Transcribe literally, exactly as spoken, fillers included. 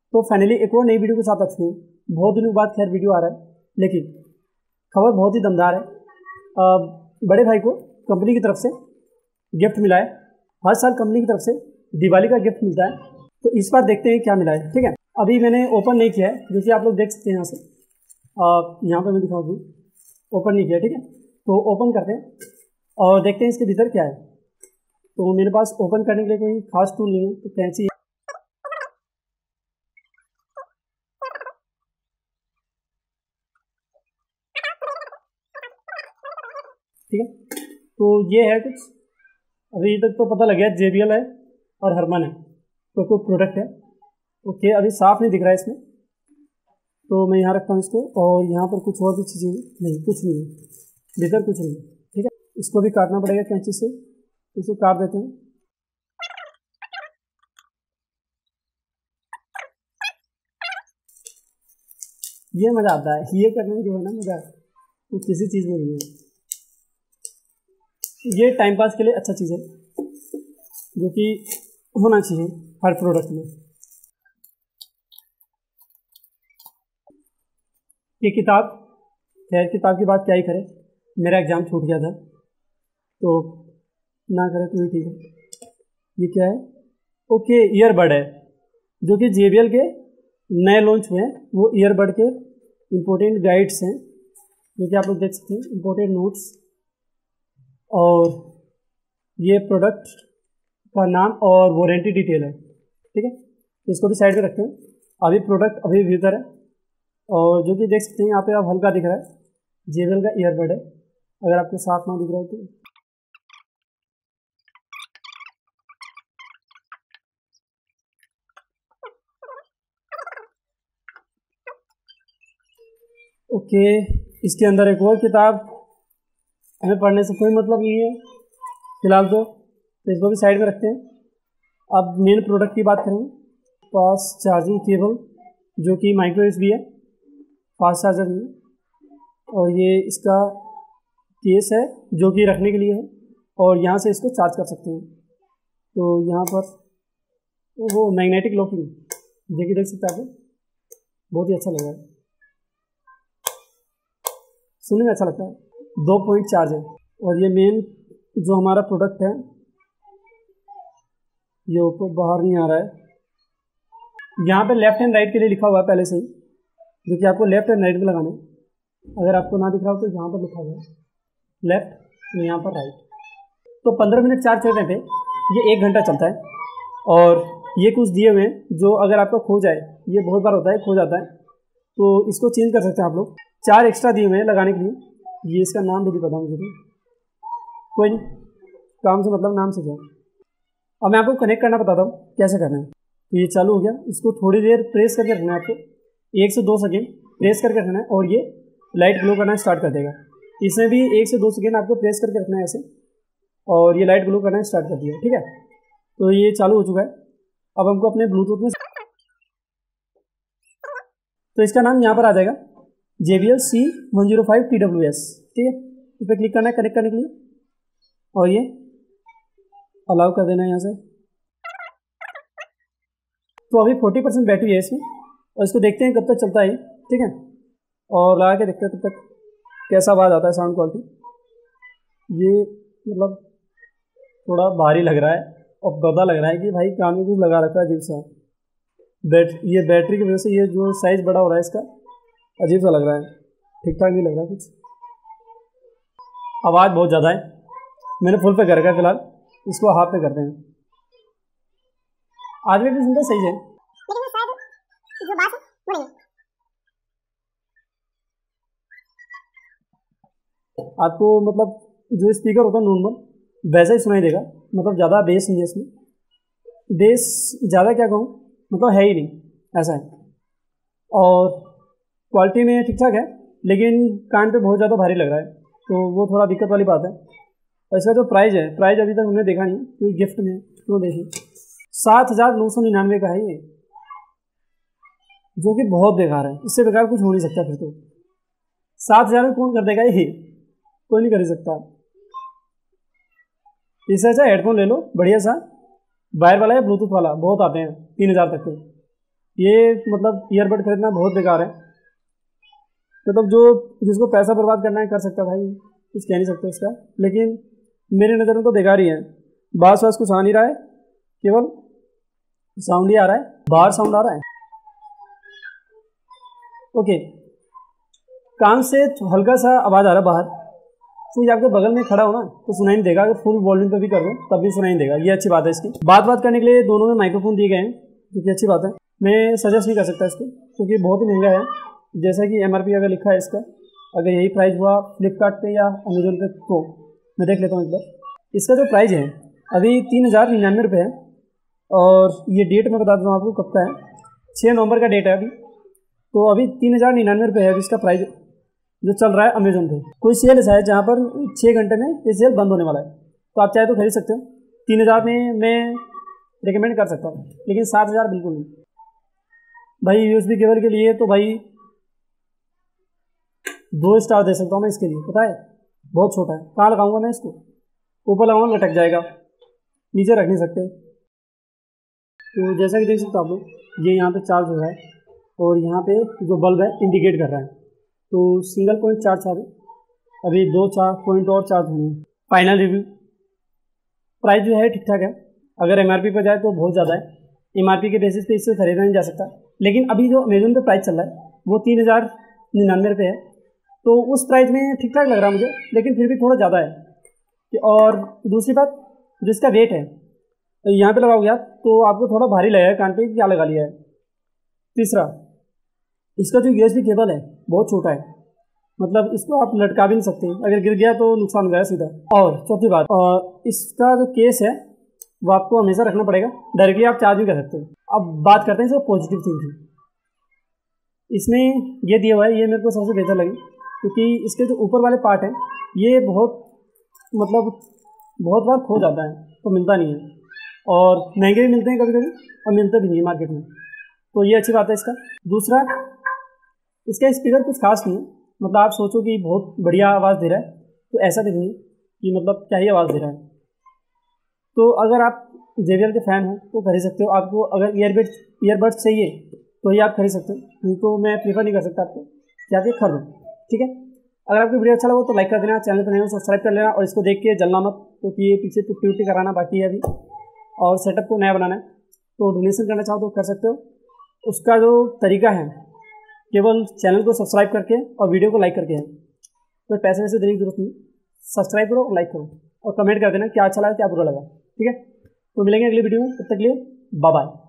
तो फाइनली एक और नई वीडियो के साथ आ चुके हैं। बहुत दिनों बाद खैर वीडियो आ रहा है, लेकिन खबर बहुत ही दमदार है। आ, बड़े भाई को कंपनी की तरफ से गिफ्ट मिला है। हर साल कंपनी की तरफ से दिवाली का गिफ्ट मिलता है, तो इस बार देखते हैं क्या मिला है। ठीक है, अभी मैंने ओपन नहीं किया है, जो कि आप लोग देख सकते हैं यहाँ से। यहाँ पर मैं दिखाऊँ दूँ, ओपन नहीं किया। ठीक है, तो ओपन करते हैं और देखते हैं इसके भीतर क्या है। तो मेरे पास ओपन करने के लिए कोई खास टूल नहीं है, तो कैंची है। ठीक है, तो ये है कुछ। अभी तक तो पता लग गया जे बी एल है और हरमन है, तो कोई प्रोडक्ट है। ओके, अभी साफ नहीं दिख रहा है इसमें, तो मैं यहाँ रखता हूँ इसको। और यहाँ पर कुछ और भी चीज़ें नहीं, कुछ नहीं है भीतर, कुछ नहीं है। ठीक है, इसको भी काटना पड़ेगा कैंची से, इसको काट देते हैं। ये मज़ा आता है, ये करने में जो है ना मज़ा, वो किसी चीज़ में नहीं है। ये टाइम पास के लिए अच्छा चीज़ है, जो कि होना चाहिए हर प्रोडक्ट में। ये किताब, खैर किताब की बात क्या ही करें, मेरा एग्ज़ाम छूट गया था, तो ना करें तो ही ठीक है। ये क्या है? ओके, ईयरबड है, जो कि जे बी एल के नए लॉन्च हुए हैं। वो ईयरबड के इम्पोर्टेंट गाइड्स हैं, जो कि आप लोग देख सकते हैं, इम्पोर्टेंट नोट्स। और ये प्रोडक्ट का नाम और वारंटी डिटेल है। ठीक है, तो इसको भी साइड में रखते हैं। अभी प्रोडक्ट अभी भीतर है, और जो कि देख सकते हैं यहाँ पे आप हल्का दिख रहा है, जे बी एल का ईयरबड है। अगर आपको साफ ना दिख रहा हो तो ओके। इसके अंदर एक और किताब, हमें पढ़ने से कोई मतलब नहीं है फिलहाल तो, तो इसको भी साइड में रखते हैं। अब मेन प्रोडक्ट की बात करेंगे। पास चार्जिंग केबल, जो कि माइक्रो एस बी है, फास्ट चार्जर नहीं है। और ये इसका केस है, जो कि रखने के लिए है, और यहाँ से इसको चार्ज कर सकते हैं। तो यहाँ पर वो मैग्नेटिक लॉकिंग, जो कि देख सकते हैं आप, बहुत ही अच्छा लग रहा है, सुनने में अच्छा लगता है। दो पॉइंट चार्ज है। और ये मेन जो हमारा प्रोडक्ट है, ये ऊपर बाहर नहीं आ रहा है। यहाँ पे लेफ्ट एंड राइट के लिए लिखा हुआ है पहले से ही, जो कि आपको लेफ्ट एंड राइट में लगाना है। अगर आपको ना दिख रहा हो तो यहाँ पर लिखा हुआ है लेफ्ट, यहाँ पर राइट। तो पंद्रह मिनट चार्ज करने पे ये एक घंटा चलता है। और ये कुछ दिए हुए हैं, जो अगर आपका खो जाए, ये बहुत बार होता है, खो जाता है, तो इसको चेंज कर सकते हैं आप लोग। चार एक्स्ट्रा दिए हुए हैं लगाने के लिए। ये इसका नाम भी नहीं पता मुझे, तो कोई नहीं, काम से मतलब नाम से क्या। अब मैं आपको कनेक्ट करना बताता हूँ कैसे करना है। तो ये चालू हो गया, इसको थोड़ी देर प्रेस करके रखना है आपको, एक से दो सेकेंड प्रेस करके रखना है, और ये लाइट ग्लो करना स्टार्ट कर देगा। इसमें भी एक से दो सेकेंड आपको प्रेस करके रखना है ऐसे, और ये लाइट ग्लो करना स्टार्ट कर दिया। ठीक है, तो ये चालू हो चुका है। अब हमको अपने ब्लूटूथ में, तो इसका नाम यहाँ पर आ जाएगा J B L C one zero five T W S. ठीक है, इस पर क्लिक करना है कनेक्ट करने के लिए, और ये अलाउ कर देना है यहाँ से। तो अभी चालीस परसेंट बैटरी है इसमें, और इसको देखते हैं कब तक चलता है। ठीक है, और लगा के देखते हैं तब तक कैसा आवाज़ आता है, साउंड क्वालिटी। ये मतलब थोड़ा भारी लग रहा है, और पता लग रहा है कि भाई कान में कुछ लगा रखा है अजीब सा। बैट ये बैटरी की वजह से ये जो साइज़ बड़ा हो रहा है इसका, अजीब सा लग रहा है, ठीक ठाक नहीं लग रहा है कुछ। आवाज़ बहुत ज़्यादा है, मैंने फुल पे कर रखा है फिलहाल, इसको हाफ पे करते हैं। आज भी सुनता सही है, जो बात है वो नहीं। आपको मतलब जो स्पीकर होता है नॉर्मल वैसा ही सुनाई देगा, मतलब ज़्यादा बेस नहीं है इसमें। बेस ज़्यादा क्या कहूँ, मतलब है ही नहीं, ऐसा है। और क्वालिटी में ठीक ठाक है, लेकिन कान पे बहुत ज़्यादा भारी लग रहा है, तो वो थोड़ा दिक्कत वाली बात है। और इसका जो प्राइस है, प्राइस अभी तक हमने देखा नहीं, क्योंकि गिफ्ट में क्यों देखिए, सात हज़ार नौ सौ निन्यानवे का है ये, जो कि बहुत बेकार है। इससे बेकार कुछ हो नहीं सकता। फिर तो सात हज़ार में कौन कर देगा ये, कोई नहीं कर सकता। इससे अच्छा हेडफोन ले लो बढ़िया सा, वायर वाला या ब्लूटूथ वाला, बहुत आते हैं तीन हज़ार तक के, ये मतलब ईयरबड खरीदना बहुत बेकार है। मतलब जो जिसको पैसा बर्बाद करना है कर सकता है भाई, कुछ कह नहीं सकते उसका, लेकिन मेरी नज़र में तो बेकार ही है। बास वास कुछ आ नहीं रहा है, केवल साउंड ही आ रहा है, बाहर साउंड आ रहा है। ओके, कान से हल्का सा आवाज़ आ रहा है बाहर, तो ये आपके बगल में खड़ा हो ना तो सुनाई नहीं देगा। अगर फुल वॉल्यूम पे भी कर दो तब भी सुनाई नहीं देगा, ये अच्छी बात है इसकी। बात बात करने के लिए दोनों में माइक्रोफोन दिए गए हैं, जो कि अच्छी बात है। मैं सजेस्ट नहीं कर सकता इसको क्योंकि बहुत ही महंगा है। जैसा कि एम आर पी अगर लिखा है इसका, अगर यही प्राइस हुआ फ्लिपकार्ट पे या अमेजोन पे तो मैं देख लेता हूँ एक बार। इसका जो प्राइस है अभी तीन हज़ार निन्यानवे रुपये है, और ये डेट मैं बता दूँ आपको कब का है, छः नवंबर का डेट है अभी। तो अभी तीन हज़ार निन्यानवे रुपये है अभी इसका प्राइस जो चल रहा है अमेजोन पे। कोई सेल ऐसा है जहाँ पर छः घंटे में ये सेल बंद होने वाला है, तो आप चाहे तो खरीद सकते हो। तीन हज़ार में मैं रिकमेंड कर सकता हूँ, लेकिन सात हज़ार बिल्कुल नहीं भाई। यूएसबी केबल के लिए तो भाई दो स्टार दे सकता हूँ मैं इसके लिए, पता है बहुत छोटा है। कहाँ लगाऊंगा मैं इसको, ऊपर लगाऊंगा लटक जाएगा, नीचे रख नहीं सकते। तो जैसा कि देख सकते हो आप लोग, ये यहाँ पे चार्ज हो रहा है और यहाँ पे जो बल्ब है इंडिकेट कर रहा है। तो सिंगल पॉइंट चार्ज आ रही, अभी दो चार पॉइंट और चार्ज होने। फाइनल रिव्यू, प्राइस जो है ठीक ठाक है। अगर एमआरपी पर जाए तो बहुत ज़्यादा है, एमआरपी के बेसिस पे इससे खरीदा नहीं जा सकता। लेकिन अभी जो अमेजोन पे प्राइस चल रहा है वो तीन हज़ार निन्यानवे रुपये है, तो उस प्राइस में ठीक ठाक लग रहा है मुझे, लेकिन फिर भी थोड़ा ज़्यादा है। और दूसरी बात जो इसका वेट है, तो यहाँ पे लगाओगे आप तो आपको थोड़ा भारी लगेगा कान पे, क्या लगा लिया है। तीसरा, इसका जो यूएसबी केबल है बहुत छोटा है, मतलब इसको आप लटका भी नहीं सकते, अगर गिर गया तो नुकसान हो गया सीधा। और चौथी बात, और इसका जो केस है वो आपको हमेशा रखना पड़ेगा, डायरेक्टली आप चार्ज नहीं कर सकते। अब बात करते हैं इसका पॉजिटिव थिंग की। इसमें ये दिया हुआ है, ये मेरे को सबसे बेहतर लगी, क्योंकि इसके जो ऊपर वाले पार्ट हैं ये बहुत मतलब बहुत बार खो जाता है तो मिलता नहीं है, और महंगे भी मिलते हैं कभी कभी और मिलते भी नहीं है मार्केट में, तो ये अच्छी बात है इसका। दूसरा, इसका स्पीकर कुछ खास नहीं है, मतलब आप सोचो कि बहुत बढ़िया आवाज़ दे रहा है तो ऐसा भी नहीं है कि मतलब क्या ही आवाज़ दे रहा है। तो अगर आप जे बी एल के फ़ैन हो तो खरीद सकते हो। आपको अगर ईयरबड्स ईयरबड्स चाहिए तो ये आप खरीद सकते हो, नहीं तो मैं प्रीफर नहीं कर सकता आपको जाके खरीदो, ठीक है। अगर आपको वीडियो अच्छा लगा तो लाइक कर देना, चैनल पर नए हो सब्सक्राइब कर लेना, और इसको देख के जलना मत, क्योंकि ये पीछे पुट्टी उट्टी कराना बाकी है अभी, और सेटअप को नया बनाना है। तो डोनेशन करना चाहो तो कर सकते हो। उसका जो तरीका है केवल चैनल को सब्सक्राइब करके और वीडियो को लाइक करके है, कोई पैसे वैसे देने की जरूरत नहीं। सब्सक्राइब करो और लाइक करो और कमेंट कर देना क्या अच्छा लगा क्या बुरा लगा, ठीक है। तो मिलेंगे अगली वीडियो में, तब तक के लिए बाय बाय।